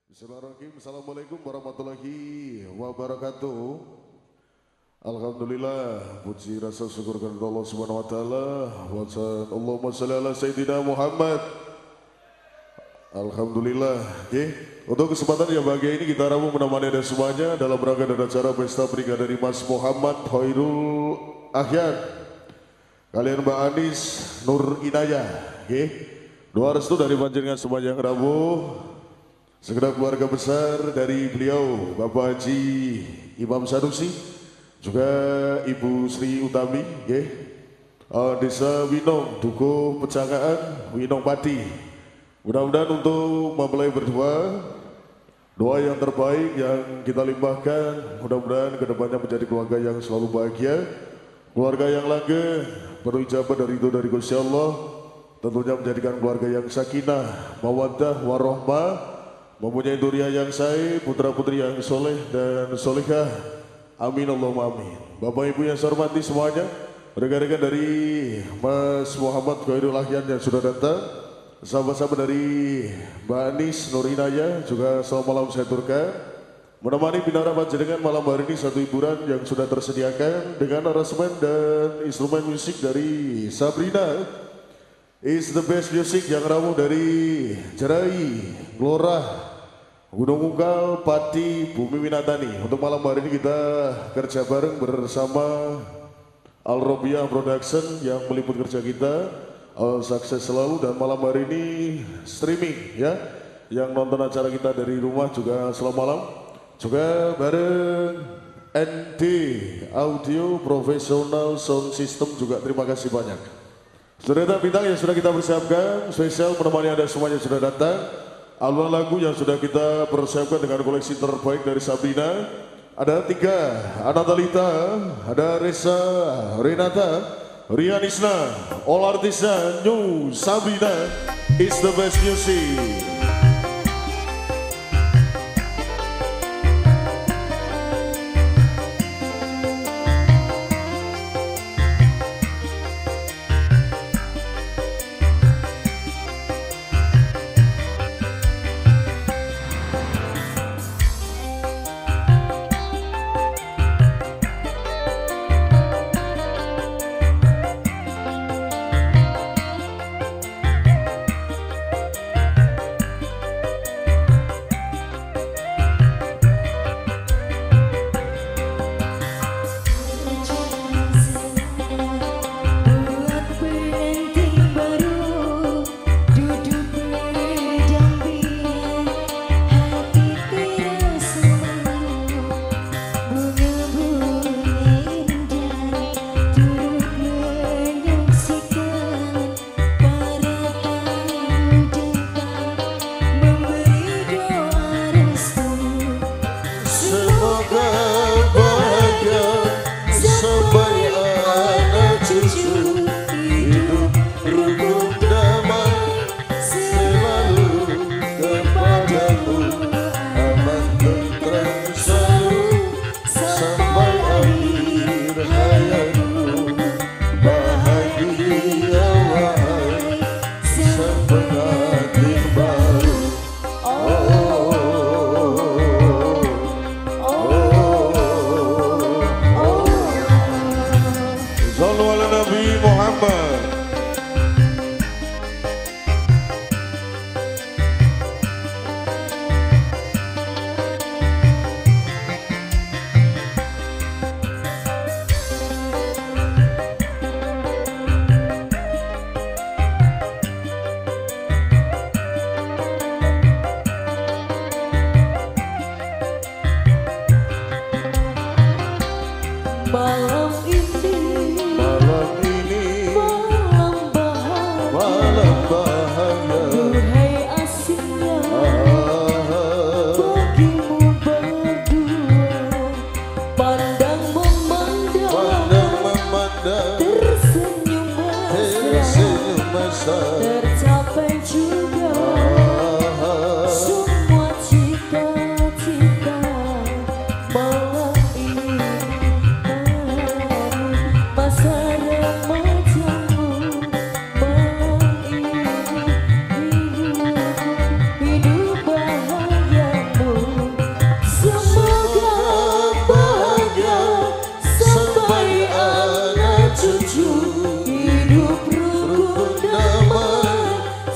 Bismillahirrahmanirrahim. Assalamualaikum warahmatullahi wabarakatuh. Alhamdulillah, puji rasa syukur kepada Allah Subhanahu wa taala. Allahumma shalli ala sayyidina Muhammad. Alhamdulillah. Oke, untuk kesempatan yang bahagia ini kita ramu menemani Anda semuanya dalam rangka dan acara pesta pernikahan dari Mas Muhammad Khairul Ahyad. Kalian Mbak Anis Nur Inayah. Oke. Doa restu dari panjenengan semuanya yang rabu. Segenap keluarga besar dari beliau, Bapak Haji Imam Sanusi, juga Ibu Sri Utami, Desa Winong, Dukuh Pecangaan, Winong Pati. Mudah-mudahan untuk mempelai berdua, doa yang terbaik yang kita limpahkan, mudah-mudahan kedepannya menjadi keluarga yang selalu bahagia, keluarga yang langgeng, penuh ijabah dari itu dari Gusti Allah, tentunya menjadikan keluarga yang sakinah, mawaddah, warahmah, mempunyai duriah yang sae, putra-putri yang soleh dan solehah. Amin Allahumma amin. Bapak Ibu yang saya hormati semuanya, rekan-rekan dari Mas Muhammad Khairul Ahyad yang sudah datang, sahabat-sahabat dari Mbak Anis Nur Inayah juga selamat malam saya turkan. Menemani binara panjenengan malam hari ini satu hiburan yang sudah tersediakan dengan aransemen dan instrumen musik dari Sabrina is the best music yang ramu dari Jerai, Glora, Gunung Unggal, Pati, Bumi Winatani. Untuk malam hari ini kita kerja bareng bersama Al Robiah Production yang meliput kerja kita. Sukses selalu dan malam hari ini streaming ya. Yang nonton acara kita dari rumah juga selamat malam. Juga bareng ND Audio Professional Sound System juga terima kasih banyak. Sudah datang bintang yang sudah kita persiapkan, spesial menemani Anda semuanya sudah datang. Album lagu yang sudah kita persiapkan dengan koleksi terbaik dari Sabrina. Ada 3, ada Talita, ada Reza, Renata, Rianisna, all artisnya New Sabrina is the best music.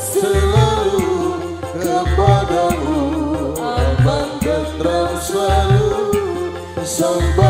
selalu kepadamu, aman tentram selalu. Sampai